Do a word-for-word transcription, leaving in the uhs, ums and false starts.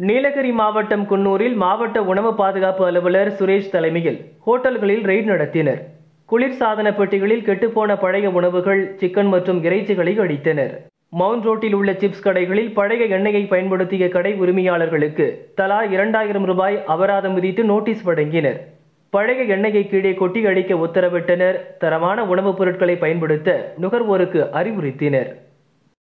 நீலகிரி மாவட்டம் குன்னூரில் மாவட்ட உணவு பாதுகாப்பு அலுவலர் சுரேஷ் தலைமையில் ஹோட்டல்களில் ரெய்ட் நடத்தினர். குளிர்சாதன பெட்டிகளில் கெட்டுப்போன பழைய உணவுகள், சிக்கன் மற்றும் இறைச்சிகளை அடித்தனர். மவுண்ட் ரோட்டில் உள்ள சிப்ஸ் கடைகளில் பழைய எண்ணெயை பயன்படுத்திய கடை உரிமையாளர்களுக்கு தலா இரண்டாயிரம் ரூபாய் அபராதம் விதித்து நோட்டீஸ் வழங்கினர். பழைய எண்ணெயை கீழே கொட்டி அடிக்க உத்தரவிட்டனர். தரமான உணவுப் பொருட்களை பயன்படுத்த நுகர்வோருக்கு அறிவுறுத்தினர்.